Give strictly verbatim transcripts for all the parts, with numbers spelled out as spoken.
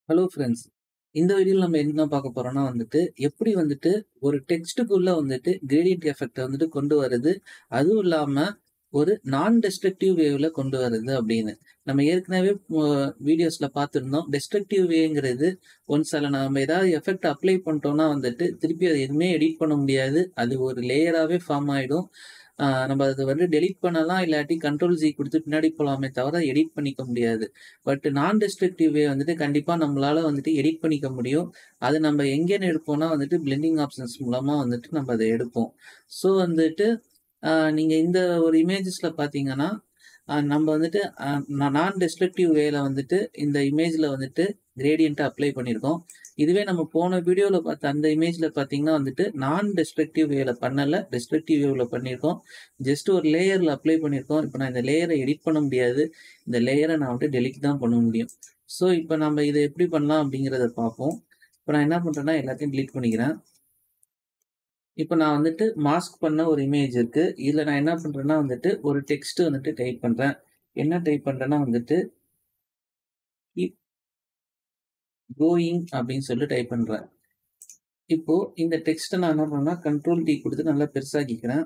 Hello friends. இந்த வீடியோல நம்ம என்ன பார்க்க போறோம்னா வந்துட்டு, எப்படி வந்துட்டு ஒரு டெக்ஸ்ட்டுக்குள்ள வந்துட்டு கிரேடியன்ட் எஃபெக்ட்ட வந்துட்டு கொண்டு வரது. அதுவும் இல்லாம ஒரு நான் டெஸ்ட்ரக்டிவ் வேவ்ல கொண்டு வரது அப்படின்னு. நம்ம ஏற்கனவே அ வீடியோஸ்ல பார்த்திருந்தோம். டெஸ்ட்ரக்டிவ் வேங்கிறது ஒன்ஸ் அதுல நாம ஏதாவது எஃபெக்ட் அப்ளை பண்ணிட்டோம்னா வந்துட்டு, திருப்பி அத எதுவுமே எடிட் பண்ண முடியாது. அது ஒரு லேயராவே ஃபார்ம் ஆயிடும். ஆ நம்ம அத வந்து டெலீட் பண்ணலாம். இல்லாட்டி கண்ட்ரோல் ஜி குடுத்து பின்னாடி போலாமே தவிர எடிட் பண்ணிக்க முடியாது. பட் நான் டெஸ்ட்ரக்டிவ் வே வந்துட்டு கண்டிப்பா நம்மளால வந்துட்டு எடிட் பண்ணிக்க முடியும். அது நம்ம எங்கேன்னு எடுப்போம்னா வந்துட்டு பிளெண்டிங் ஆப்ஷன்ஸ் மூலமா வந்துட்டு நம்ம அத எடுப்போம். ஸோ வந்துட்டு அ நீங்க இந்த ஒரு இமேஜஸ்ல பார்த்தீங்கன்னா, அ நம்ம வந்துட்டு அ நான் டெஸ்ட்ரக்டிவ் வேல வந்துட்டு இந்த இமேஜ்ல வந்துட்டு கிரேடியன்ட்ட அப்ளை பண்ணியிருக்கோம். இதுவே நம்ம போன வீடியோல பார்த்த அந்த இமேஜ்ல பார்த்தீங்கன்னா வந்துட்டு, நான் டெஸ்ட்ரக்டிவ் வேல பண்ணல. டெஸ்ட்ரக்டிவ் வேவ்ல பண்ணியிருக்கோம். ஜஸ்ட் ஒரு லேயர்ல அப்ளை பண்ணியிருக்கோம். இப்ப நான் இந்த லேயர எடிட் பண்ண முடியாது. இந்த லேயர நான் வந்து டெலீட் தான் பண்ண முடியும். ஸோ இப்ப நம்ம இத எப்படி பண்ணலாம் அப்படிங்கிறத பார்ப்போம். இப்ப நான் என்ன பண்றேன்னா, எல்லாத்தையும் டெலீட் பண்ணிக்கிறேன். இப்ப நான் வந்துட்டு மாஸ்க் பண்ண ஒரு இமேஜ் இருக்கு. இதுல நான் என்ன பண்றேன்னா வந்துட்டு, ஒரு டெக்ஸ்ட் வந்துட்டு டைப் பண்றேன். என்ன டைப் பண்றேன்னா வந்துட்டு, கீப் கோயிங் அப்படின்னு சொல்லி டைப் பண்றேன். இப்போ இந்த டெக்ஸ்ட்ட நான் என்ன பண்ணேன்னா, கண்ட்ரோல் டி குடுத்து நல்லா பெருசாக்கிக்கிறேன்.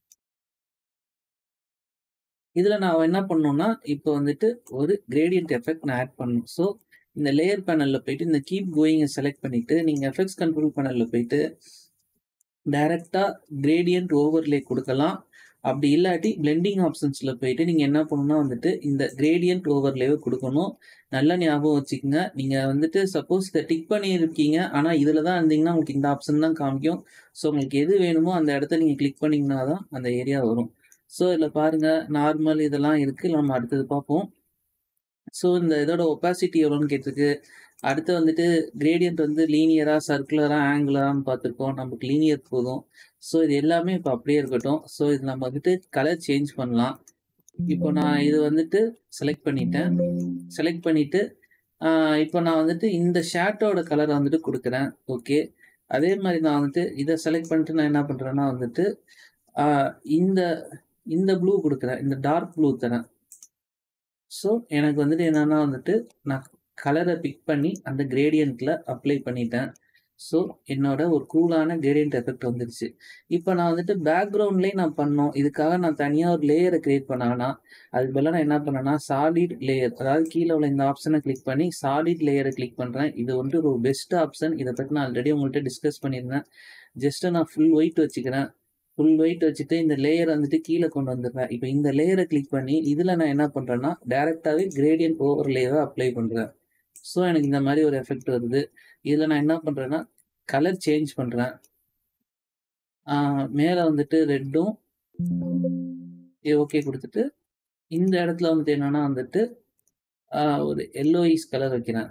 இதுல நான் என்ன பண்ணணும்னா, இப்போ வந்துட்டு ஒரு கிரேடியன்ட் எஃபெக்ட் நான் ஆட் பண்ணணும். ஸோ இந்த லேயர் பேனல்ல போயிட்டு இந்த கீப் கோயிங்க செலக்ட் பண்ணிட்டு, நீங்க எஃபெக்ட்ஸ் கண்ட்ரோல் பேனல்ல போயிட்டு டைரக்ட்டா கிரேடியன்ட் ஓவர்லே குடுக்கலாம். அப்படி இல்லாட்டி பிளெண்டிங் ஆப்ஷன்ஸ்ல போயிட்டு நீங்க என்ன பண்ணணும்னா வந்துட்டு, இந்த கிரேடியன்ட் ஓவர்லேவ குடுக்கணும். நல்லா ஞாபகம் வச்சுக்கங்க. நீங்க வந்துட்டு சப்போஸ் இத டிக் பண்ணியிருக்கீங்க. ஆனா இதுல தான் இருந்தீங்கன்னா, உங்களுக்கு இந்த ஆப்ஷன் தான் காமிக்கும். ஸோ உங்களுக்கு எது வேணுமோ அந்த இடத்த நீங்க கிளிக் பண்ணீங்கன்னா தான் அந்த ஏரியா வரும். ஸோ இதுல பாருங்க நார்மல் இதெல்லாம் இருக்கு. நம்ம அடுத்தது பார்ப்போம். ஸோ இந்த இதோட ஒப்பாசிட்டி எவ்வளோன்னு கேட்டிருக்கு. அடுத்து வந்துட்டு கிரேடியன்ட் வந்து லீனியரா, சர்க்குலரா, ஆங்குலரான்னு பார்த்துருக்கோம். நமக்கு லீனியர் போதும். ஸோ இது எல்லாமே இப்ப அப்படியே இருக்கட்டும். ஸோ இது நம்ம வந்துட்டு கலர் சேஞ்ச் பண்ணலாம். இப்போ நான் இது வந்துட்டு செலக்ட் பண்ணிட்டேன். செலக்ட் பண்ணிட்டு, ஆ இப்போ நான் வந்துட்டு இந்த ஷேட்டோட கலர வந்துட்டு குடுக்குறேன். ஓகே. அதே மாரி நான் வந்துட்டு இத செலக்ட் பண்ணிட்டு நான் என்ன பண்றேன்னா வந்துட்டு, ஆ இந்த இந்த ப்ளூ குடுக்குறேன். இந்த டார்க் ப்ளூ தரேன். ஸோ, எனக்கு வந்துட்டு என்னன்னா வந்துட்டு, நான் கலர பிக் பண்ணி அந்த கிரேடியன்ட்ல அப்ளை பண்ணிட்டேன். ஸோ, என்னோட ஒரு கூலான கிரேடியன்ட் எஃபெக்ட் வந்துருச்சு. இப்ப நான் வந்துட்டு பேக்கிரவுண்ட்லயே நான் பண்ணணும். இதுக்காக நான் தனியா ஒரு லேயர கிரியேட் பண்ண வேணாம். அதுக்கு பதிலா நான் என்ன பண்ணேன்னா, சாலிட் லேயர் அதாவது கீழ உள்ள இந்த ஆப்ஷன கிளிக் பண்ணி சாலிட் லேயர கிளிக் பண்றேன். இது வந்து ஒரு பெஸ்ட் ஆப்ஷன். இத பத்தி நான் ஆல்ரெடி உங்கள்ட்ட டிஸ்கஸ் பண்ணியிருந்தேன். ஜஸ்ட் நான் ஃபுல் ஒயிட் வச்சுக்கிறேன். ஃபுல் வெயிட் வச்சுட்டு இந்த லேயர் வந்துட்டு கீழ கொண்டு வந்துடுறேன். இப்ப இந்த லேயர கிளிக் பண்ணி, இதுல நான் என்ன பண்றேன்னா, டைரக்ட்டாவே கிரேடியன்ட் ஓவர்லேவ அப்ளை பண்றேன். ஸோ, எனக்கு இந்த மாரி ஒரு எஃபெக்ட் வருது. இதுல நான் என்ன பண்றேன்னா, கலர் சேஞ்ச் பண்றேன். ஆ மேல வந்துட்டு ரெட்டும் ஓகே குடுத்துட்டு, இந்த இடத்துல வந்துட்டு என்னன்னா வந்துட்டு, ஆ ஒரு எல்லோயிஷ் கலர் வைக்கிறேன்.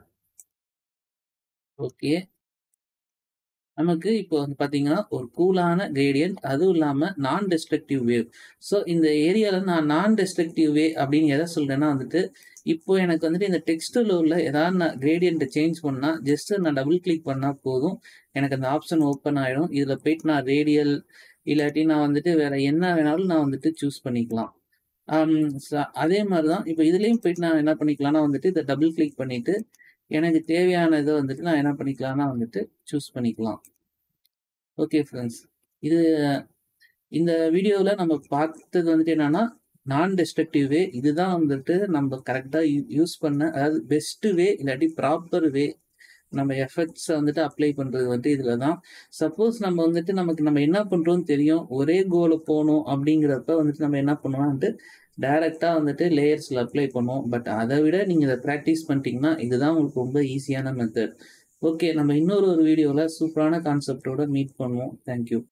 ஓகே. நமக்கு இப்போ வந்து பார்த்தீங்கன்னா, ஒரு கூலான கிரேடியன்ட். அதுவும் இல்லாம நான் டெஸ்ட்ரக்டிவ் வேவ். ஸோ இந்த ஏரியால நான் நான் டெஸ்ட்ரக்டிவ் வே அப்படின்னு எத சொல்றேன்னா வந்துட்டு, இப்போ எனக்கு வந்துட்டு இந்த டெக்ஸ்ட்ல உள்ள ஏதாவது நான் கிரேடியன்ட்ட சேஞ்ச் பண்ணா, ஜஸ்ட் நான் டபுள் கிளிக் பண்ணா போதும். எனக்கு அந்த ஆப்ஷன் ஓப்பன் ஆயிடும். இதுல போயிட்டு நான் ரேடியல் இல்லாட்டி நான் வந்துட்டு வேற என்ன வேணாலும் நான் வந்துட்டு சூஸ் பண்ணிக்கலாம். அம் ச அதே மாரி தான் இப்ப இதுலயும் போயிட்டு நான் என்ன பண்ணிக்கலாம்னா வந்துட்டு, இத டபுள் கிளிக் பண்ணிட்டு, எனக்கு தேவையான இத வந்துட்டு நான் என்ன பண்ணிக்கலாம்னா வந்துட்டு சூஸ் பண்ணிக்கலாம். Okay friends. இது இந்த வீடியோல நம்ம பார்த்தது வந்துட்டு என்னன்னா, நான் டெஸ்ட்ரக்டிவ் வே. இதுதான் வந்துட்டு நம்ம கரெக்ட்டா யூ யூஸ் பண்ண அதாவது பெஸ்ட் வே இல்லாட்டி ப்ராப்பர் வே. நம்ம எஃபெக்ட்ஸ வந்துட்டு அப்ளை பண்றது வந்துட்டு இதுல தான். சப்போஸ் நம்ம வந்துட்டு நமக்கு நம்ம என்ன பண்றோம்னு தெரியும். ஒரே கோல போணும் அப்படிங்கிறப்ப வந்துட்டு நம்ம என்ன பண்ணுவோம்னா வந்துட்டு, டைரக்ட்டா வந்துட்டு லேயர்ஸ்ல அப்ளை பண்ணுவோம். பட் அத விட நீங்க இத பிராக்டிஸ் பண்ணிட்டீங்கன்னா, இதுதான் உங்களுக்கு ரொம்ப ஈஸியான மெத்தட். ஓகே. நம்ம இன்னொரு ஒரு வீடியோல சூப்பரான கான்செப்ட்டோட மீட் பண்ணுவோம். Thank you.